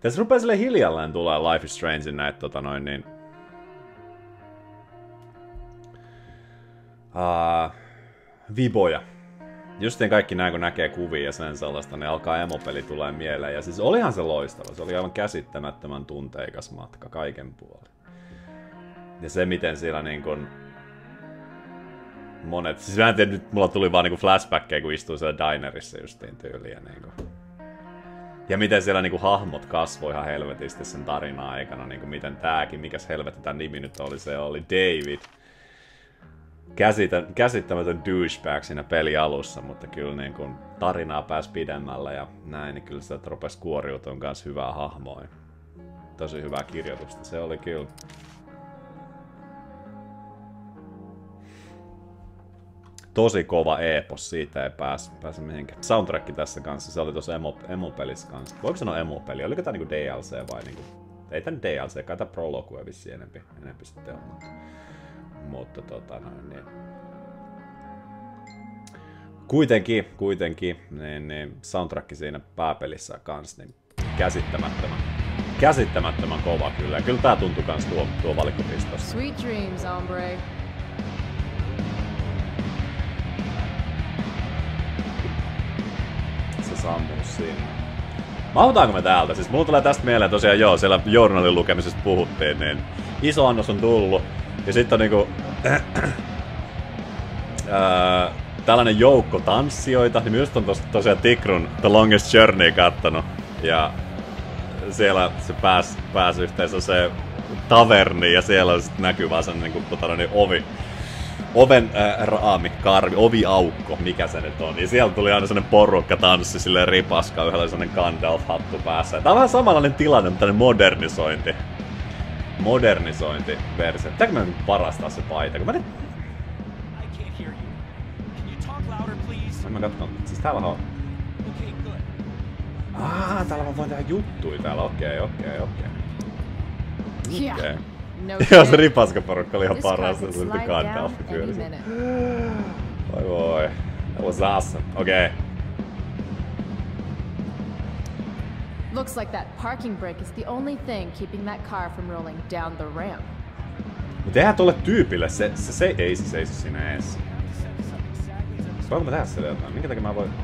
Tässä rupeaa sille hiljalleen tulee Life is Strangein näitä viboja. Justiin kaikki nää kun näkee kuvia ja sen sellaista, niin alkaa emopeli tulee mieleen. Ja siis olihan se loistava, se oli aivan käsittämättömän tunteikas matka kaiken puolin. Ja se miten siellä niin kun monet, siis mä en tiedä, nyt mulla tuli vaan niin flashbackkejä kun istuu siellä dinerissa justiin tyyliä niin kun. Ja miten siellä niinku hahmot kasvoi ihan helvetisti sen tarinan aikana, niinku miten tääkin, mikäs helvetti tän nimi nyt oli, se oli David. Käsittämätön douchebag siinä pelialussa, mutta kyllä niinku tarinaa pääsi pidemmällä ja näin, niin kyllä sitä rupesi kuoriutumaan kanssa hyvää hahmoa. Tosi hyvää kirjoitusta, se oli kyllä. Tosi kova epos, siitä ei pääse mihinkään. Soundtrack tässä kanssa, se oli tuossa emo-pelissä kanssa. Voiko sanoa emo-peli? Oliko tää niinku DLC vai niinku... Ei tää DLC, kai tää Prologue vissiin enempi sitten on. Mutta niin. Kuitenkin, niin soundtrack siinä pääpelissä kanssa, niin käsittämättömän kova kyllä. Ja kyllä tää tuntui kans tuo valikkopistossa. Sweet dreams, hombre. Sammuu siinä. Mahutaanko me täältä? Siis mulla tulee tästä mieleen tosiaan joo, siellä journalin lukemisesta puhuttiin, niin iso annos on tullut. Ja sitten on niinku tällainen joukko tanssijoita, niin myös on tosiaan Tikrun The Longest Journey kattonut. Ja siellä se pääsi yhteensä se taverni ja siellä sitten näkyy vaan sen niinku oven raami, karvi, oviaukko, mikä se nyt on. Ja siellä tuli aina sellainen porukka tanssi silleen ripaska, yhdellä sellainen Gandalf-hattu päässä. Tää on vähän samanlainen tilanne, mutta tämmönen modernisointiversio. Pitääkö mä nyt varastaa se paita? Kun mä nyt... Mä katson. Siis täällä on... Täällä mä voin tehdä juttuja täällä. Okei. Joo, se ripaskaporukka oli ihan paras, se oli Gandalf pyöri. Voi. That was awesome. Okay. Looks like that parking brake is the only thing keeping that car from rolling down the ramp. Mut eihän tolle tyypille, se ei se seiso siinä ees. Voinko mä tehdä sille jotain? Minkä takia mä voin...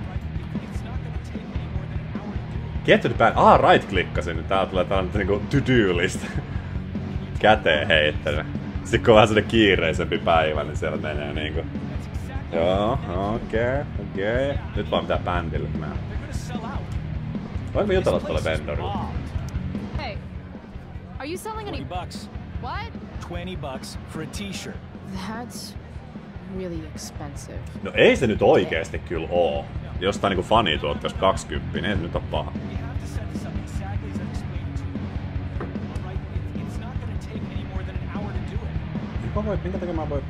Get to the band. Right-klikkasin, niin täällä tulee tällainen niinku to-do-list. Käteen heittely. Sitten kun on vähän sellainen kiireisempi päivä, niin siellä menee niinku... Joo, okei. Nyt vaan pitää bändille mennä. Voinko me jutella tolle vendorille? Hey, are you selling any... $20. What? $20 for a t-shirt. That's really expensive. No ei se nyt oikeesti kyllä oo. Jostain niinku fanituotteessa 20, niin ei se nyt oo paha. Minkä takia mä voin...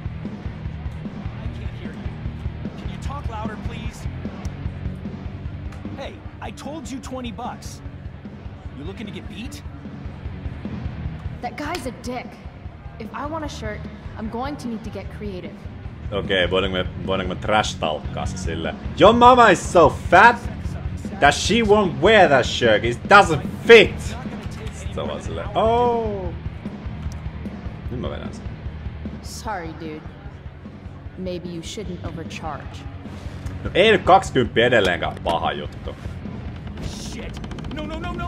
Hey, I told you $20. You looking to get beat? That guy's a dick. If I want a shirt, I'm going to need to get creative. Okei, voidaanko me trash-talkkaa se silleen? Your mama is so fat that she won't wear that shirt. It doesn't fit! Sitten se on vaan silleen, oh! Nyt mä vedän sen. Sorry, dude. Maybe you shouldn't overcharge. No ei nyt 20 edelleenkään paha juttu. Shit! No!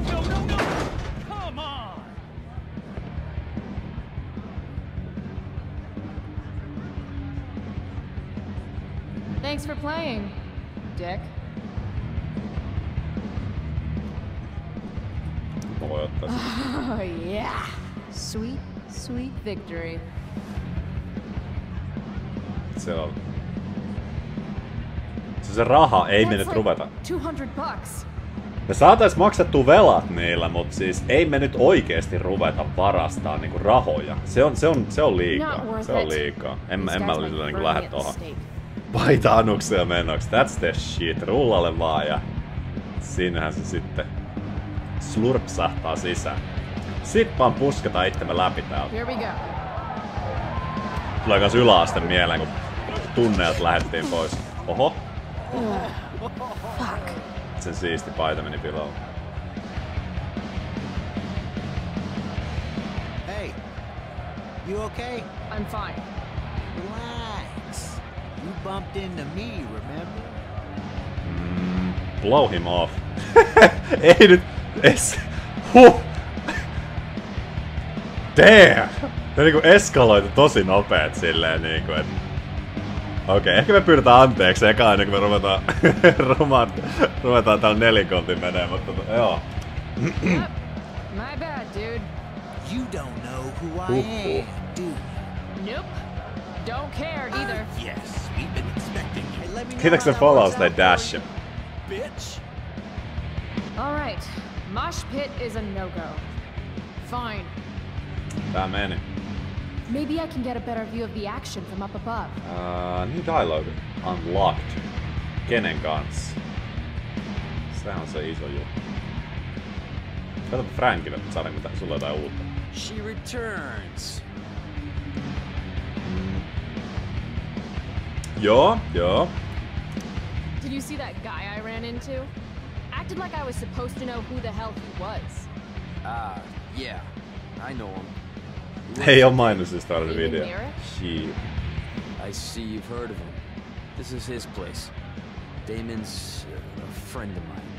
Come on! Thanks for playing, dick. Mä voin ottaa sen. Oh yeah! Sweet victory. Se on. Se raha ei me nyt ruveta. $200. Me saatais maksettua velat niillä, mut siis ei me nyt oikeesti ruveta varastaa niinku rahoja. Se on liikaa. Se on liikaa. En mä niinku lähde tohon. Paita anuksia menoksi. That's the shit. Rullalle vaan ja siinähän se sitten slurpsahtaa sisään. Sitten vaan pusketaan itsemme läpi täältä. Here we go. Tulee kans yläaste mieleen, kun tunneet lähdettiin pois. Oho. Fuck. Sen siisti paita meni pilalle. You okay? I'm fine. Relax. You bumped into me, remember? Blow him off. Ei nyt es... Huh! Damn! Se niinku eskaloitu tosi nopeet silleen niinku, et... Okei, ehkä me pyydetään anteeksi eka ennen kuin me ruvetaan täällä nelikontin menee, mutta joo. Yep. My bad, dude. You don't know who I am, do you? Nope. Don't care either. Yes, we've been expecting you. Hey, let me know Kiitoksia how that follows works tai out for dash. you, bitch. All right. Mosh pit is a no-go. Fine. Tää meni. Maybe I can get a better view of the action from up above. New dialogue unlocked. Kenen kanssa? Se on se iso juttu. Katsotaan Frankille, että saadaan mitä sulla jotain uutta. She returns. Joo, joo. Did you see that guy I ran into? Acted like I was supposed to know who the hell he was. Yeah. I know him. Ei oo mainosista oli Even video. near it? She. I see you've heard of him. This is his place. Damon's a friend of mine.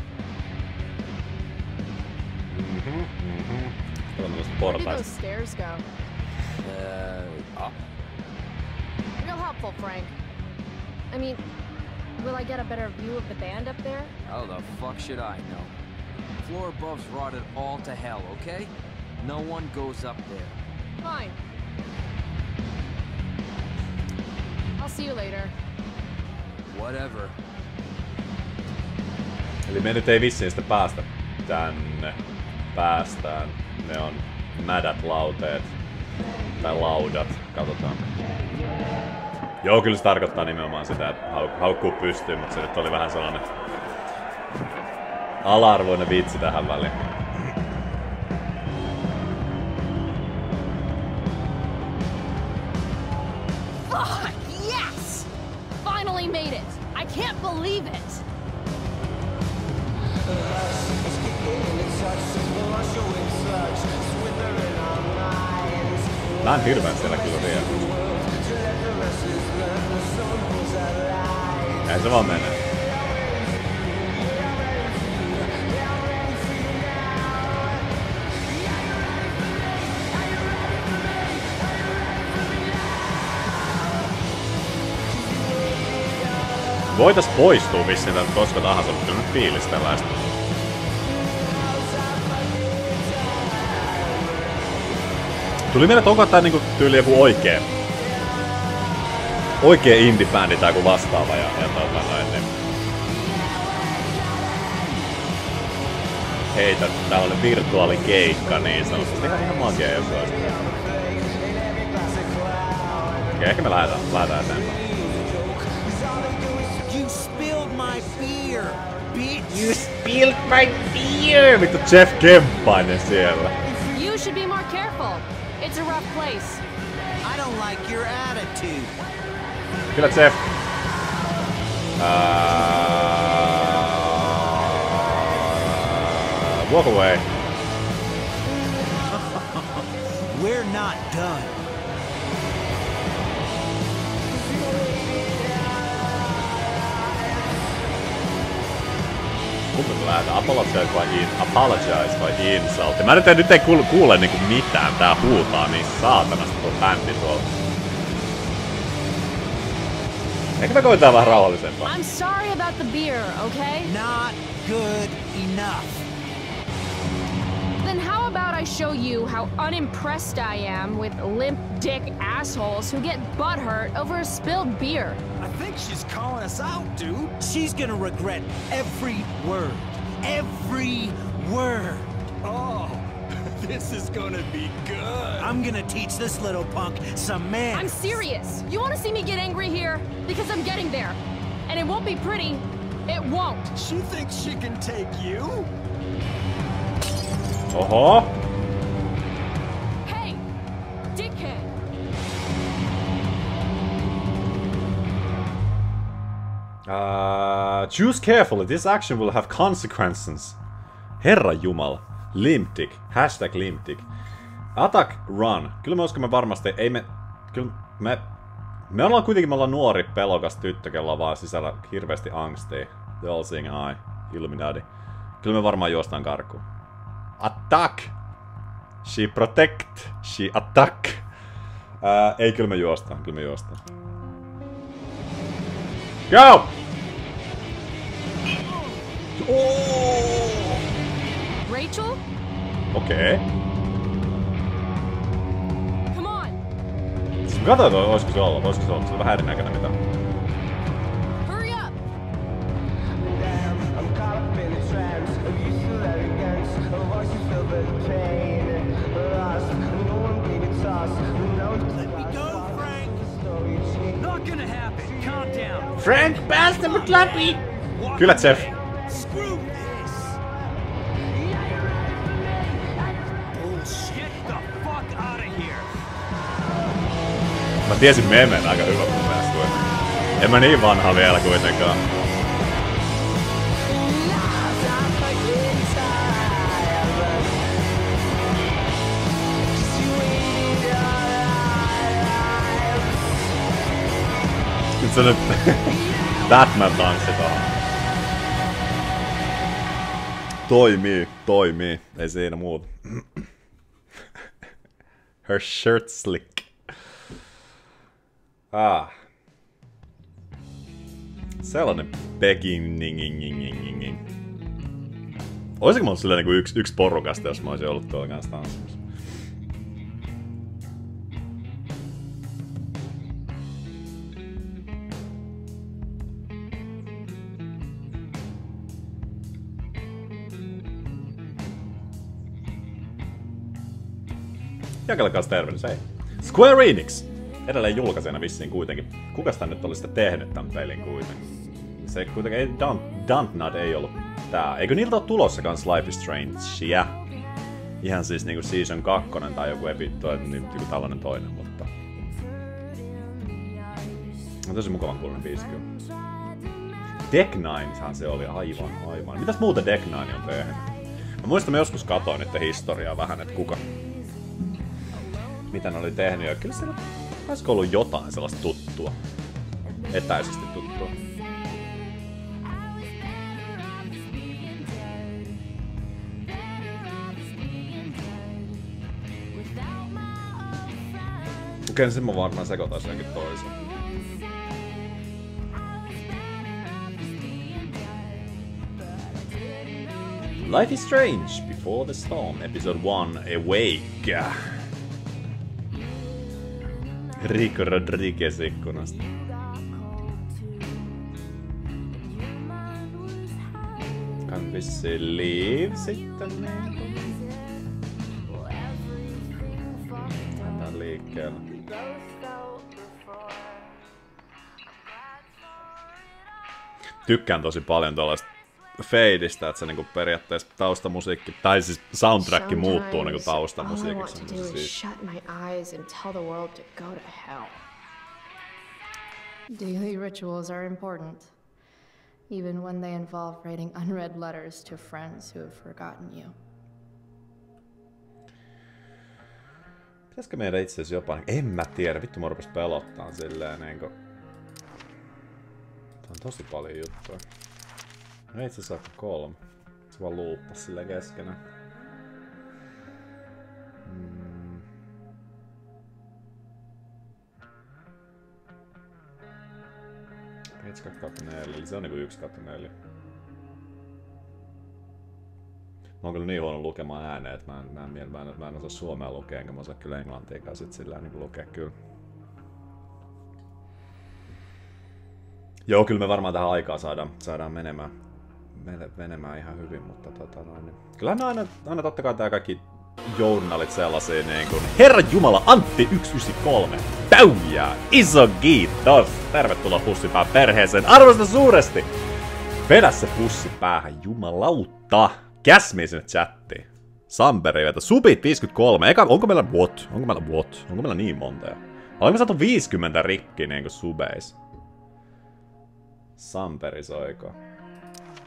Where did those stairs go? Up. Real helpful, Frank. I mean, will I get a better view of the band up there? How the fuck should I know? Floor above's rotted all to hell, okay? No one goes up there. Fine. I'll see you later. Whatever. Eli me nyt ei vissiin sitä päästä tänne. Päästään. Ne on mädät lauteet. Tai laudat. Katsotaan. Joo, kyllä se tarkoittaa nimenomaan sitä, että haukkuu pystyyn, mutta se nyt oli vähän sellainen ala-arvoinen vitsi tähän väliin. Fuck, yes! Finally made it! I can't believe it! Mä en hirveän siellä kyllä vielä. Ei se vaan mene. Voitais poistua vissiin täältä koska tahansa, mutta nyt fiilistellään sitä. Tuli mieleen, että onko tää niinku tyyli joku oikee indie-bändi tai joku vastaava ja noin niin. Heitä tällainen virtuaalikeikka niin sanotusti. Ihan magia jos olisi. Okei, ehkä me lähdetään eteenpäin. You spilled my beer, bitch. You spilled my beer! Vittu Jeff Kemppainen siellä. You should be more careful. It's a rough place. I don't like your attitude. Kyllä Jeff. Walk away. We're not done. Kumpi me lähdetään? Apologize vai insult? Mä nyt ei kuule niinku mitään. Tää huutaa niin saatanasti tuo bändi tuolla. Ehkä me koetaan vähän rauhallisempaa. I'm sorry about the beer, okay? Not good enough. Then how about I show you how unimpressed I am with limp dick assholes who get butthurt over a spilled beer? I think she's calling us out, dude. She's gonna regret every word. Every word. Oh, this is gonna be good. I'm gonna teach this little punk some manners. I'm serious. You want to see me get angry here? Because I'm getting there. And it won't be pretty. It won't. She thinks she can take you? Oho! Hey, dickhead. Choose carefully. This action will have consequences. Herra Jumala. Limptic. Hashtag Limptic. Attack, run. Kyllä me uskomme varmasti, ei me... Kyllä me ollaan kuitenkin, me ollaan nuori, pelokas tyttö, kello on vaan sisällä hirveästi angstia. The all seeing eye, Illuminati. Kyllä me varmaan juostaan karkuun. Attack! She protect, she attack. Ei, kyllä me juostaan, Go! Oh! Rachel? Okei. Come on! Katsotaan, olisiko se olla. Se on vähän erinäköinen mitä. Hurry up! I'm caught up in the trance of useful arrogance, of voices filled with pain. Lost, no one gave it toss, no one let me go, Frank! Not gonna happen. Calm down. Frank, päästä mut läpi! Kyllä, Jeff. Screw this. Get the fuck out of here. Mä tiesin memen aika hyvä mun mielestä. En mä niin vanha vielä kuitenkaan. Nyt se nyt Batman tanssi tohon. Toimii. Ei siinä muuta. Her shirt slick. Sellainen beginning. Olisiko mä ollut silleen niinku yksi porukasta, jos mä olisin ollut tuolla kanssa tanssimassa? Jakelkaas tervehdys, hei. Square Enix! Edelleen julkaisena vissiin kuitenkin. Kukas tän nyt oli sitä tehnyt tän pelin kuitenkin? Se kuitenkin ei... Dontnod ei ollut tää. Eikö niiltä oo tulossa kans Life is Strange? Ihan siis niinku Season 2 tai joku joku tällainen toinen, mutta... On tosi mukavan kuuloinen biisi kyllä. Deck Ninehan se oli aivan. Mitäs muuta Deck Nine on tehnyt? Mä muistan, mä joskus katoin niiden historiaa vähän, että mitä ne oli tehnyt, ja kyllä siellä olisiko ollut jotain sellaista tuttua. Etäisesti tuttua. Okei, sen mä varmaan sekoitais jonkin toisen. Life is Strange, Before the Storm, Episode 1, Awake. Rico Rodriguez ikkunasta. Kan vissiin leave sitten niinku. Lähdetään liikkeelle. Tykkään tosi paljon tuollaista fadeista, että se niinku periaatteessa taustamusiikki, tai siis soundtrack muuttuu niinku taustamusiikiksi. Daily rituals are important, even when they involve writing unread letters to friends who have forgotten you. Pitäisikö meidän itse asiassa jopa... En mä tiedä, vittu mä rupes pelottaa silleen niinku... Tää on tosi paljon juttuja. No itse asiassa 3. Se vaan luuppas silleen keskenään. Page 2/4, eli se on niinku 1/4. Mä oon kyllä niin huono lukemaan ääneen, että mä en osaa suomea lukea, enkä mä osaa kyllä englantiakaan sit sillä niin lukea kyllä. Joo, kyllä me varmaan tähän aikaa saadaan menemään ihan hyvin, mutta niin. Kyllähän ne aina totta kai tää kaikki journalit sellaisia niin kuin Herra Jumala, Antti 193, täyjää, iso kiitos, tervetuloa pussipään perheeseen, arvostan suuresti! Vedä se pussi päähän, jumalautta! Käsmii sinne chattiin. Samperi vetä. Subit 53. Onko meillä what? Onko meillä niin monta? Olemme saatu 50 rikki niinku subeis. Samperi soiko.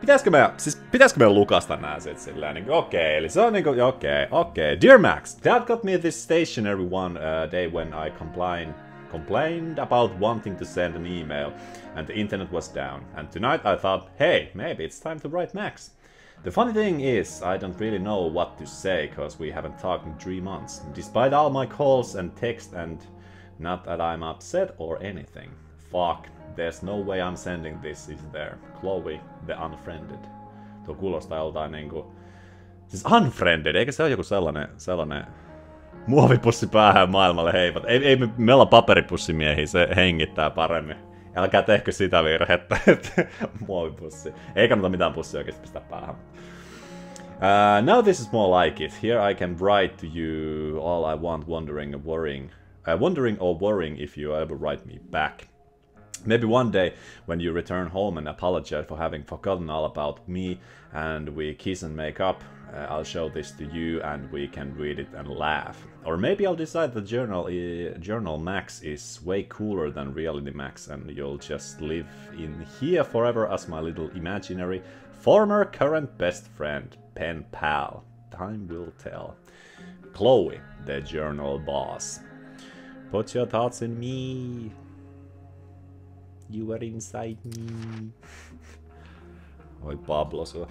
Pitäisikö me lukasta nää sit silleen niinku, okei, eli se on niinku, okei. Dear Max, Dad got me this stationery one day when I complained about wanting to send an email and the internet was down. And tonight I thought, hey, maybe it's time to write Max. The funny thing is, I don't really know what to say, cause we haven't talked in 3 months. Despite all my calls and texts, and not that I'm upset or anything. Fuck, there's no way I'm sending this, is there? Chloe, the unfriended. Tuo kuulostaa joltain niinku... Siis unfriended, eikä se ole joku sellainen muovipussi päähän maailmalle heivat. Ei me ollaan paperipussimiehiä, se hengittää paremmin. Älkää tehkö sitä virhettä, että muovipussi. Ei kannata mitään pussia oikeesti pistää päähän. Now this is more like it. Here I can write to you all I want, wondering or worrying if you ever write me back. Maybe one day, when you return home and apologize for having forgotten all about me, and we kiss and make up, I'll show this to you and we can read it and laugh. Or maybe I'll decide that Journal Max is way cooler than Reality Max, and you'll just live in here forever as my little imaginary former current best friend, pen pal. Time will tell. Chloe, the journal boss. Put your thoughts in me. You are inside me. Oi Pablo, se on.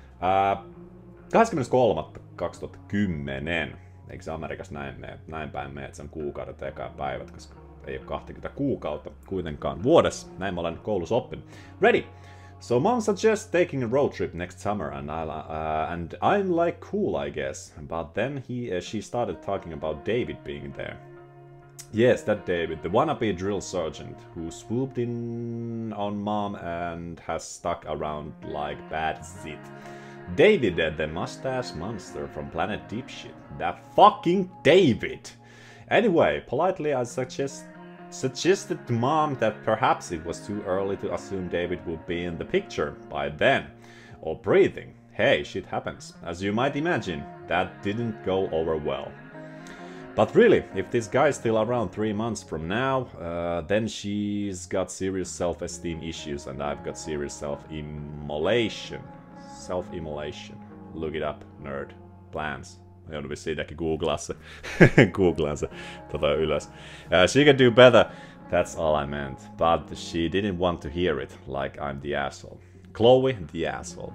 23.2010. Eikö se Amerikassa näin päin mene, että se on kuukaudet eka päivät, koska ei ole 20 kuukautta kuitenkaan vuodessa. Näin mä olen koulussa oppinut. Ready! So mom suggests taking a road trip next summer, and I'm like cool, I guess. But then she started talking about David being there. Yes, that David, the wannabe drill sergeant who swooped in on mom and has stuck around like bad zit. David, the mustache monster from Planet Dipshit. That fucking David! Anyway, politely I suggested to mom that perhaps it was too early to assume David would be in the picture by then. Or breathing. Hey, shit happens. As you might imagine, that didn't go over well. But really, if this guy's still around 3 months from now, then she's got serious self-esteem issues and I've got serious self-immolation. Self-immolation. Look it up, nerd. Plans. Joudun vissiin googlaan se ylös. She can do better, that's all I meant. But she didn't want to hear it, like I'm the asshole. Chloe, the asshole.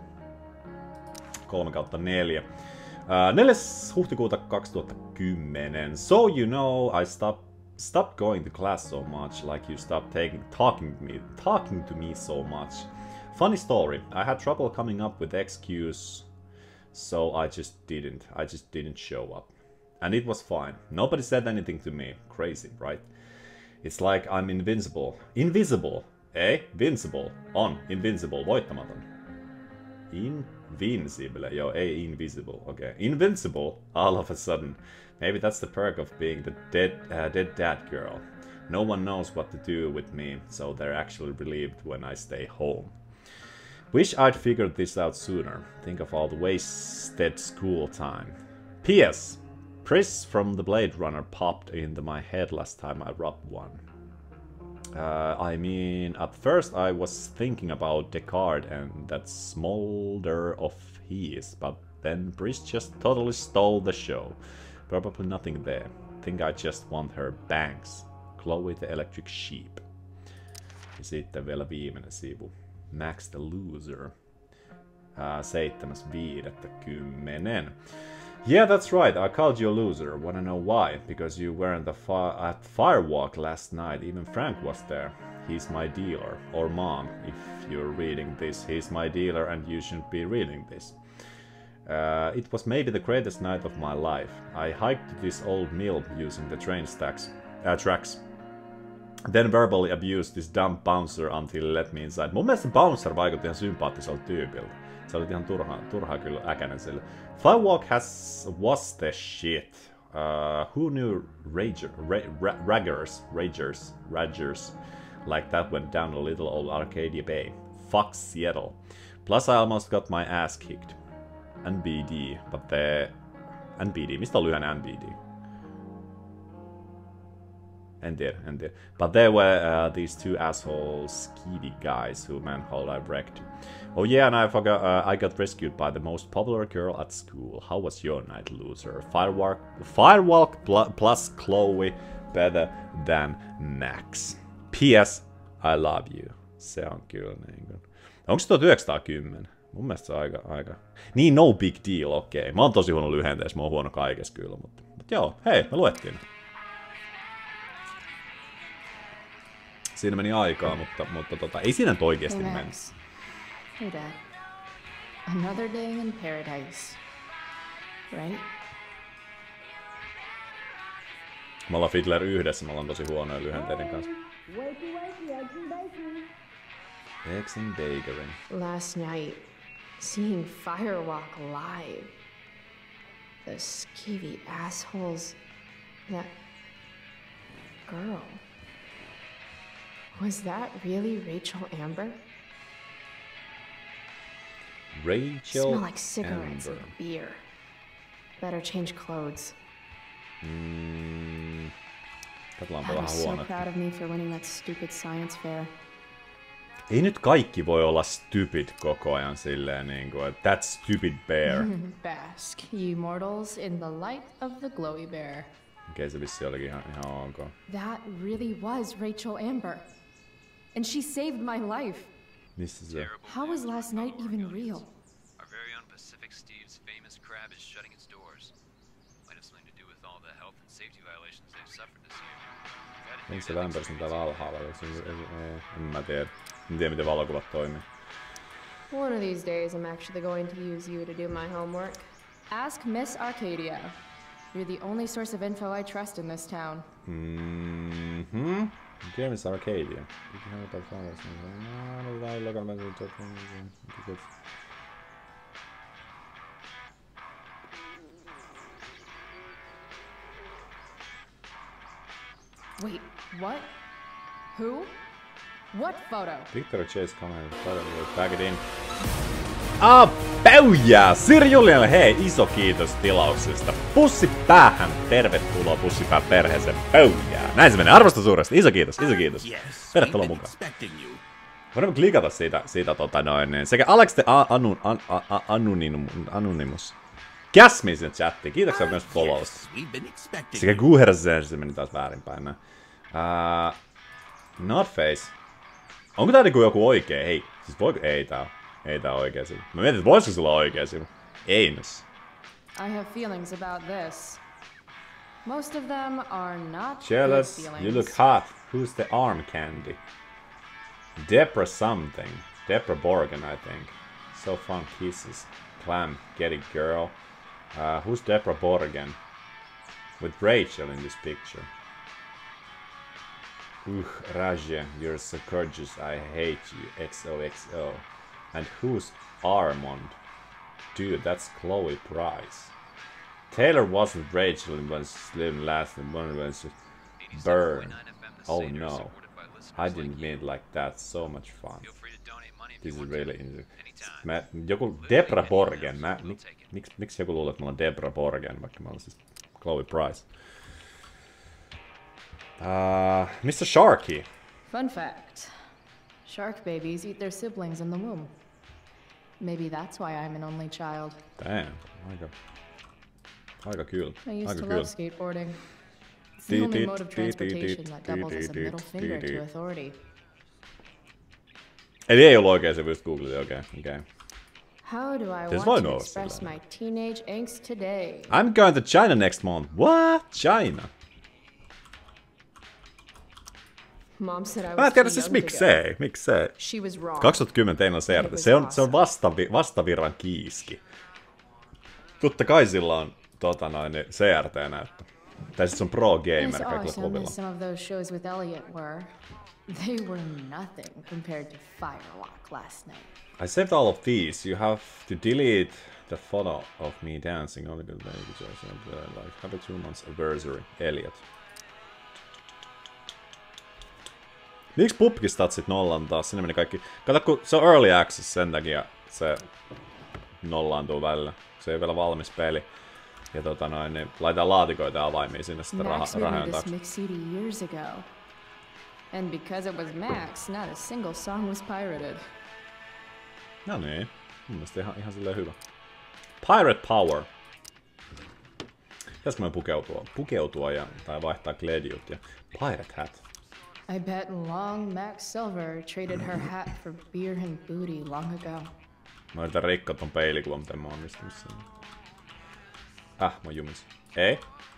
3/4. 4. huhtikuuta 2010. So you know, I stopped going to class so much, like you stopped talking to me so much. Funny story, I had trouble coming up with excuse, so I just didn't show up. And it was fine. Nobody said anything to me. Crazy, right? It's like I'm invincible. Invisible, eh? Vincible. On. Invincible. Voittamaton. Invincible. Yo, ei invisible. Okay. Invincible all of a sudden. Maybe that's the perk of being the dead dad girl. No one knows what to do with me, so they're actually relieved when I stay home. Wish I'd figured this out sooner. Think of all the wasted school time. P.S. Pris from the Blade Runner popped into my head last time I robbed one. I mean, at first I was thinking about Descartes and that smolder of his, but then Pris just totally stole the show. Probably nothing there. Think I just want her bangs. Chloe the Electric Sheep. Ja sitten vielä viimeinen sivu. Max the Loser. 7.5.10. Yeah, that's right, I called you a loser. Wanna know why? Because you weren't at Firewalk last night. Even Frank was there. He's my dealer. Or mom, if you're reading this. He's my dealer and you shouldn't be reading this. It was maybe the greatest night of my life. I hiked to this old mill using the train tracks. Then verbally abused this dumb bouncer until he let me inside. Mun mielestä bouncer vaikutti ihan sympaattiselta tyypiltä. Se oli ihan turhaa kyllä äkäinen sille. Firewalk was the shit. Who knew Ragers like that went down a little old Arcadia Bay. Fuck Seattle. Plus I almost got my ass kicked. NBD, but the... NBD, mistä on lyhyen NBD? En tiedä. But there were these two assholes, skeevy guys who manhole I wrecked. Oh yeah, and I forgot, I got rescued by the most popular girl at school. How was your night, loser? Firewalk plus Chloe better than Max. P.S. I love you. Se on kyllä niinkun. Onko se 1910? Mun mielestä se on aika... Niin, no big deal, okei. Mä oon tosi huono lyhenteissä, mä oon huono kaikessa kyllä, mutta joo, hei, me luettiin. Siinä meni aikaa, mutta ei siinä nyt oikeesti mennä. Hey Dad. Another day in paradise. Right? Me ollaan Fiddler yhdessä, me ollaan tosi huonoja lyhenteiden kanssa. Eggs and bacon. Last night, seeing Firewalk live. The skeevy assholes. That girl. Was that really Rachel Amber? Rachel Smell like cigarettes Amber. and beer. Better change clothes. Katsotaanpa Dad vähän was so huono. proud of me for winning that stupid science fair. Ei nyt kaikki voi olla stupid koko ajan silleen niinku, että that stupid bear. Bask, ye mortals, in the light of the glowy bear. Okei, se vissi olikin ihan ok. That really was Rachel Amber. And she saved my life. Missä se? How was last night even real? Our very own Pacific Steve's famous crab is shutting its doors. Might have something to do with all the health and safety violations they've suffered this year. Onko se lämpöys on täällä alhaalla? En mä tiedä. En tiedä miten valokuvat toimii. One of these days, I'm actually going to use you to do my homework. Ask Miss Arcadia. You're the only source of info I trust in this town. Dear Miss Arcadia. Wait, what? Who? What photo? Victor Chase comment. Back it in. Päujää! Sir Julialle, hei, iso kiitos tilauksesta. Pussi päähän. Tervetuloa Pussipää perheeseen. Päujää. Näin se menee. Arvosta suuresti. Iso kiitos, iso kiitos. Tervetuloa mukaan. Voidaan klikata siitä sekä Alex the Anonymous. Käsmin sinne chattiin. Kiitoksia myös followsta. Sekä Guhersen, se meni taas väärinpäin. Notface. Onko tää niinku joku oikee? Hei, siis voiko... Ei tää oikee sivu. Mä mietin, että voisiko sulla oikee sivu. Ei nyt. I have feelings about this. Most of them are not Jealous, good you feelings. look hot. Who's the arm candy? Debra something. Debra Borgen, I think. So fun kisses. Clam, get it girl. Who's Debra Borgen? With Rachel in this picture. Raja, you're so gorgeous, I hate you. XOXO. And who's Armand? Dude, that's Chloe Price. Taylor wasn't Rachel when Slim last and one was Burn. Oh no. I didn't mean it like that. So much fun. This is really interesting. Joku Debra Borgen. Miksi joku luulee, että mä olen Debra Borgen, vaikka mä olen siis Chloe Price? Mr. Sharky. Fun fact. Shark babies eat their siblings in the womb. Maybe that's why I'm an only child. Damn. Aika cool. I used to love skateboarding. It's the only mode of transportation that doubles as a middle finger to authority. Eli ei ollut oikein se just googletin, okei. How do I want to express my teenage angst today? I'm going to China next month. What? China? Mom said I was Mä en tiedä too siis young to go. miksei. She was wrong. 2010 teillä on CRT. Se on vastavirran kiiski. Totta kai sillä on CRT-näyttö. Tai siis on pro gamer As kaikilla awesome kovilla. as some of those shows with Elliot were, they were nothing compared to Firewalk last night. I saved all of these. You have to delete that photo of me dancing. Only good like happy 2 months anniversary. Elliot. Miksi pubkistatsit nollan taas? Sinne meni kaikki. Kato, kun se on early access, sen takia se nollaantuu välillä. Se ei vielä valmis peli. Ja niin laitetaan laatikoita ja avaimia sinne sitten Max rahojen made this taakse. mix CD years ago. And because it was Max, not a single song was pirated. No niin, mun mielestä ihan silleen hyvä. Pirate Power. Pitäisikö me pukeutua tai vaihtaa glediut ja Pirate Hat. I bet long Max Silver traded her hat for beer and booty long ago. Mä yritän rikkoa ton peilikuvan, miten mä onnistunut sen. Mä jumis. Ei.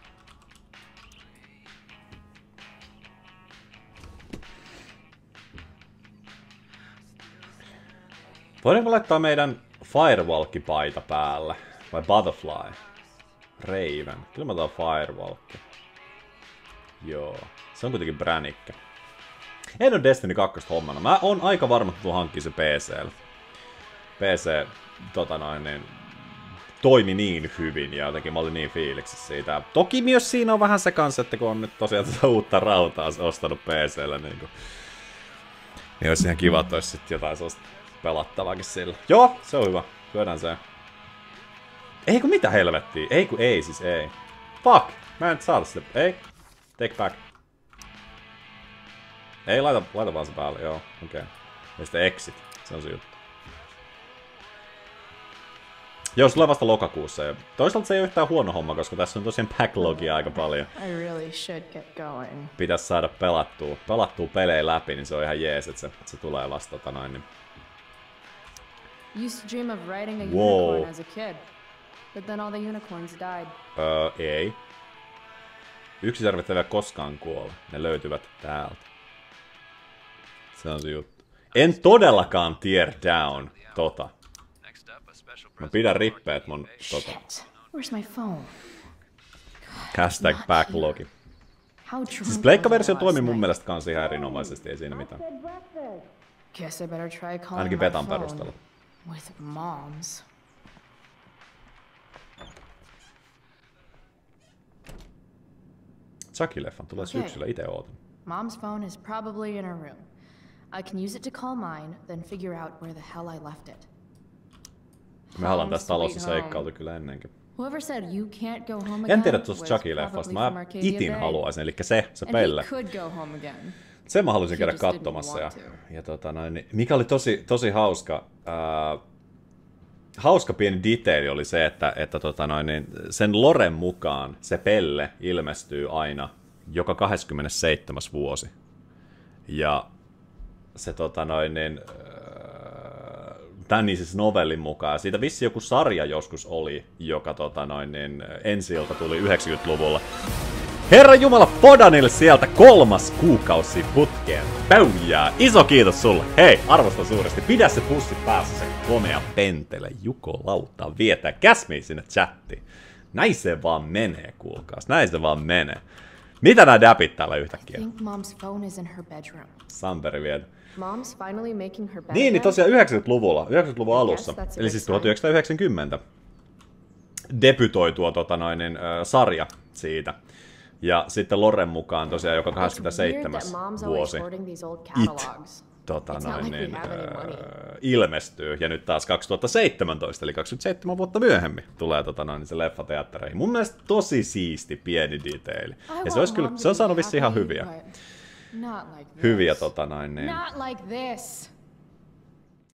Voidaanko laittaa meidän Firewalk-paita päälle? Vai Butterfly? Raven. Kyllä mä otan Firewalk. Joo. Se on kuitenkin bränikkä. En oo Destiny 2 hommana. Mä oon aika varma, että tulla hankkia se PC:llä. PC, toimi niin hyvin ja jotenkin mä olin niin fiiliksissä siitä. Toki myös siinä on vähän se kanssa, että kun on nyt tosiaan tätä uutta rautaa ostanut PC:llä, niin olisi ihan kiva, että olisi sitten jotain sellaista pelattavaakin sillä. Joo, se on hyvä. Syödään se. Ei kun mitä helvettiä? Ei kun ei, siis ei. Fuck! Mä en saada sitä. Ei. Take back. Ei, laita vaan se päälle, joo. Okei. Ja sitten exit. Se on se juttu. Joo, se tulee vasta lokakuussa. Ja toisaalta se ei ole yhtään huono homma, koska tässä on tosiaan backlogia aika paljon. I really should get going. Pitäisi saada pelattua pelejä läpi, niin se on ihan jees, että se tulee vasta niin. Used to dream of riding a unicorn as a kid, but then all the unicorns died. Ei. Yksisarvet eivät koskaan kuole. Ne löytyvät täältä. Se on se juttu. En todellakaan tear down tota. Mä pidän rippeet mun tota. Where's my phone? Hashtag backlogi. Siis pleikkaversio toimi mun mielestä kans ihan erinomaisesti, ei siinä mitään. Guess I better try calling Ainakin my betan phone perusteella. with Mom's. Chucky-leffan tulee Okay. syksyllä, ite ootan. Mom's phone is probably in her room. I can use it to call mine, then figure out where the hell I left it. Me ollaan tässä talossa Sweet home. seikkailtu kyllä ennenkin. Whoever said you can't go home again En tiedä tuosta was Chucky-leffasta, probably mä from Arcadia itin Bay. haluaisin, eli se And pelle. he could go home again. Sen mä haluaisin He käydä just didn't katsomassa. want Niin mikä oli tosi hauska. Hauska pieni detaili oli se, että sen Loren mukaan se pelle ilmestyy aina joka 27. vuosi. Ja se tämän niin siis novellin mukaan. Siitä vissi joku sarja joskus oli, joka ensi-ilta tuli 90-luvulla. Herra Jumala, Podanille sieltä 3. kuukausi putkeen. Päujää! Iso kiitos sulle! Hei, arvostan suuresti. Pidä se pussi päässä, se komea pentele. Juko lautaa vietää käsmiin sinne chattiin. Näin se vaan menee, kuulkaas. Näin se vaan menee. Mitä nää däpit täällä yhtäkkiä? I think Mom's phone is in her bedroom. Samperi vietä. Mom's finally making her bed Niin again? tosiaan 90-luvun alussa, that's a eli good siis sign. 1990, debytoi tuo sarja siitä. Ja sitten Loren mukaan tosiaan joka 27. vuosi ilmestyy. Ja nyt taas 2017, eli 27 vuotta myöhemmin, tulee se leffa teattereihin. Mun mielestä tosi siisti pieni detaili. Ja se olisi kyllä, se on saanut vissiin ihan hyviä. Not like this. Hyviä Not like this.